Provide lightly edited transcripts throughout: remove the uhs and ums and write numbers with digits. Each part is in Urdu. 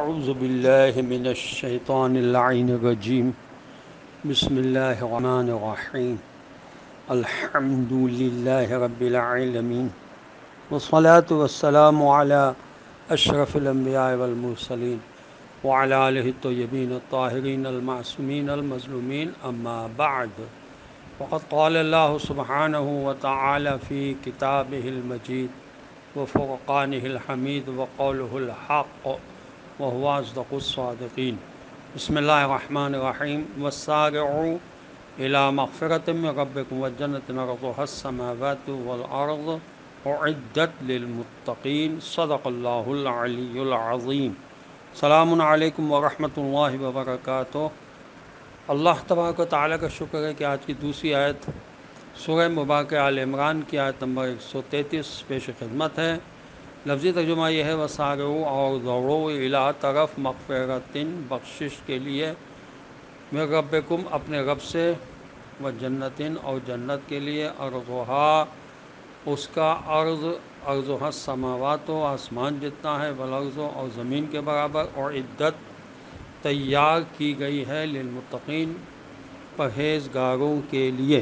أعوذ بالله من الشيطان اللعين الرجيم. بسم الله الرحمن الرحيم. الحمد لله رب العالمين، والصلاة والسلام على أشرف الأنبياء والمرسلين وعلى آله الطيبين الطاهرين المعصومين المظلومين، أما بعد. وقد قال الله سبحانه وتعالى في كتابه المجيد وفرقانه الحميد وقوله الحق وهو أصدق الصادقين. بسم الله الرحمن الرحيم. والسارعوا إلى مغفرة من ربكم وجنة عرضها السماوات والأرض أعدت للمتقين. صدق الله العلي العظيم. السلام علیکم ورحمۃ اللہ وبرکاتہ. اللہ تبارک و تعالیٰ کا شکر ہے کہ آج کی دوسری آیت سورہ مبارکہ آل عمران کی آیت نمبر 133 پیش خدمت ہے. لفظی ترجمہ یہ ہے وسارعوا، اور دوڑو، الی طرف، مغفرتن، بخشش کے لیے، من ربکم، اپنے رب سے، و جنتن، اور جنت کے لیے، ارضھا، اس کا عرض، ارضھا السماوات، آسمان جتنا ہے، والارض، اور زمین کے برابر، اور عدت، تیار کی گئی ہے، للمتقین، پرہیزگاروں کے لیے.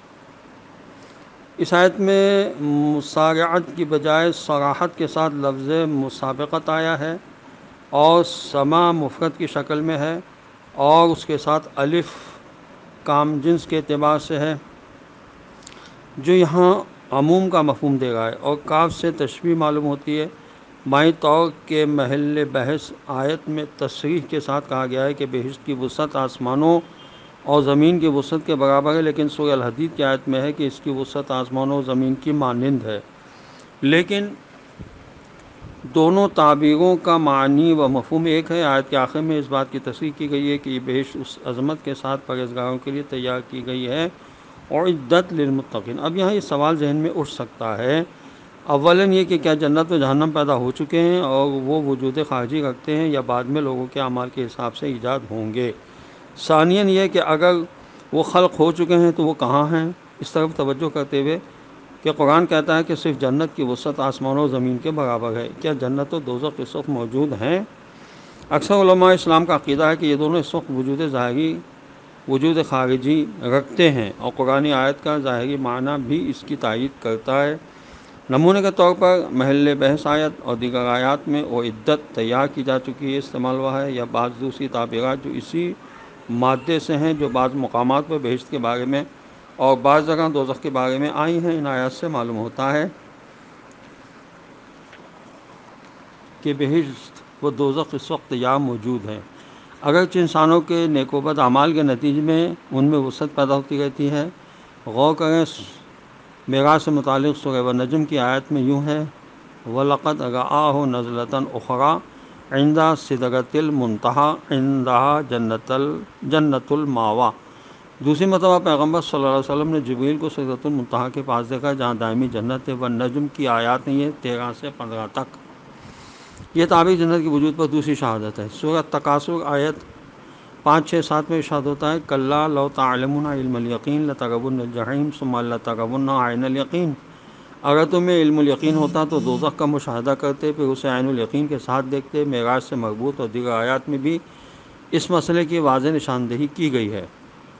اس آیت میں مسارعت کی بجائے صراحت کے ساتھ لفظ مسابقت آیا ہے، اور سما مفرد کی شکل میں ہے، اور اس کے ساتھ الف کام جنس کے اعتبار سے ہے، جو یہاں عموم کا مفہوم دے رہا ہے، اور کاف سے تشبیہ معلوم ہوتی ہے. بائیں طور کے محل بحث آیت میں تصریح کے ساتھ کہا گیا ہے کہ بہشت کی وسعت آسمانوں اور زمین کی وسعت کے برابر ہے، لیکن سورہ الحدید کی آیت میں ہے کہ اس کی وسعت آسمانوں اور زمین کی مانند ہے. لیکن دونوں تعبیروں کا معنی و مفہوم ایک ہے. آیت کے آخر میں اس بات کی تصریح کی گئی ہے کہ یہ بہشت اس عظمت کے ساتھ پرہیزگاروں کے لیے تیار کی گئی ہے، اور عدت للمتقین. اب یہاں یہ سوال ذہن میں اٹھ سکتا ہے، اولاً یہ کہ کیا جنت و جہنم پیدا ہو چکے ہیں اور وہ وجود خارجی رکھتے ہیں، یا بعد میں لوگوں کے اعمال کے حساب سے ایجاد ہوں گے؟ ثانیاً یہ کہ اگر وہ خلق ہو چکے ہیں تو وہ کہاں ہیں؟ اس طرف توجہ کرتے ہوئے کہ قرآن کہتا ہے کہ صرف جنت کی وسعت آسمانوں اور زمین کے برابر ہے. کیا جنت و دوزخ اس وقت موجود ہیں؟ اکثر علماء اسلام کا عقیدہ ہے کہ یہ دونوں اس وقت وجود ظاہری، وجود خارجی رکھتے ہیں، اور قرآن آیت کا ظاہری معنی بھی اس کی تائید کرتا ہے. نمونے کے طور پر محل بحث آیت اور دیگر آیات میں وہ عدت تیار کی جا چکی ہے استعمال ہوا ہے، یا بعض دوسری تعبیرات جو اسی مادے سے ہیں، جو بعض مقامات پر بہشت کے بارے میں اور بعض جگہ دوزخ کے بارے میں آئی ہیں. ان آیات سے معلوم ہوتا ہے کہ بہشت و دوزخ اس وقت تیار موجود ہیں، اگرچہ انسانوں کے نیک و بد اعمال کے نتیجے میں ان میں وسعت پیدا ہوتی رہتی ہے. غور کریں، معراج سے متعلق سورہ النجم کی آیت میں یوں ہے وَلَقَدْ رَآهُ نَزْلَةً أُخْرَىٰ عِندَ سِدْرَةِ الْمُنتَهَىٰ عِندَهَا جنت الماوا. دوسری مرتبہ پیغمبر صلی اللہ علیہ وسلم نے جبریل کو سدرۃ المنتہا کے پاس دیکھا جہاں دائمی جنت ہے. والنجم کی آیات ہیں یہ 13 سے 15 تک. یہ تعبیر جنت کے وجود پر دوسری شہادت ہے. سورہ تکاثر آیت 5، 6، 7 میں ارشاد ہوتا ہے کلا لو تعلمون علم الیقین لترون الجحیم ثم لترون عین الیقین. اگر تمہیں علم الیقین ہوتا تو دوزخ کا مشاہدہ کرتے، پھر اسے عین الیقین کے ساتھ دیکھتے. معراج سے مربوط اور دیگر آیات میں بھی اس مسئلے کی واضح نشاندہی کی گئی ہے.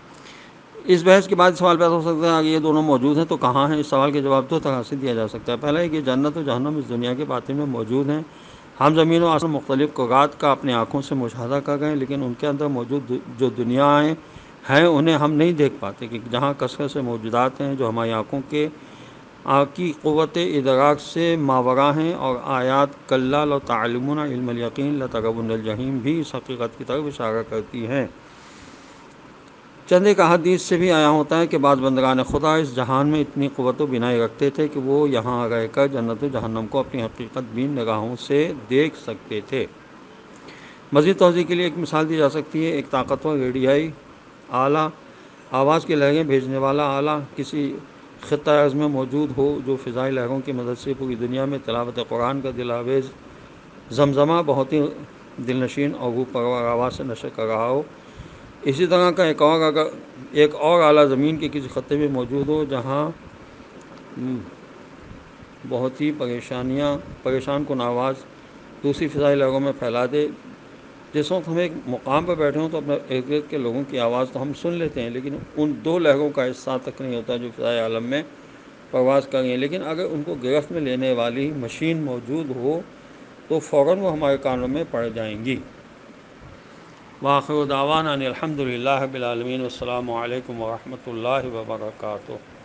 اس بحث کے بعد سوال پیدا ہو سکتا ہے اگر یہ دونوں موجود ہیں تو کہاں ہیں؟ اس سوال کے جواب دو طرح سے دیا جا سکتا ہے. پہلا ہے کہ جنت و جہنم اس دنیا کے باطن میں موجود ہیں. ہم زمین و آسمان مختلف قرات کا اپنی آنکھوں سے مشاہدہ کر رہے ہیں، لیکن ان کے اندر موجود جو دنیا ہیں انہیں ہم نہیں دیکھ پاتے، کہ جہاں کثرت سے موجودات ہیں جو ہماری آنکھوں کی قوت ادراک سے ماورا ہیں. اور آیات کلا لو تعلمون علم الیقین لترون الجحیم بھی اس حقیقت کی طرف اشارہ کرتی ہیں. چند ایک احادیث سے بھی آیا ہوتا ہے کہ بعض بندگان خدا اس جہان میں اتنی قوت و بینائی رکھتے تھے کہ وہ یہاں رہ کر جنت و جہنم کو اپنی حقیقت بین نگاہوں سے دیکھ سکتے تھے. مزید توضیح کے لیے ایک مثال دی جا سکتی ہے. ایک طاقتور ریڈیائی آلہ، آواز کی لہریں بھیجنے والا آلہ کسی خطہ ارض میں موجود ہو جو فضائی لہروں کی مدد سے پوری دنیا میں تلاوت قرآن کا دلآویز زمزمہ بہت ہی دلنشین اور روح پرور آواز سے نشر کر رہا ہو. اسی طرح کا ایک اور آلہ زمین کے کسی خطے میں موجود ہو جہاں بہت ہی پریشان کن آواز دوسری فضائی لہروں میں پھیلا دے، جس وقت ہم ایک مقام پر بیٹھے ہوں تو اپنے ارد گرد کے لوگوں کی آواز تو ہم سن لیتے ہیں، لیکن ان 2 لہروں کا حصہ تک نہیں ہوتا جو فضائے عالم میں پرواز کر رہی ہیں۔ لیکن اگر ان کو گرفت میں لینے والی مشین موجود ہو تو فوراً وہ ہمارے کانوں میں پڑ جائیں گی۔ وآخر دعوانا ان الحمد للہ رب العالمین، والسلام علیکم ورحمۃ اللہ وبرکاتہ۔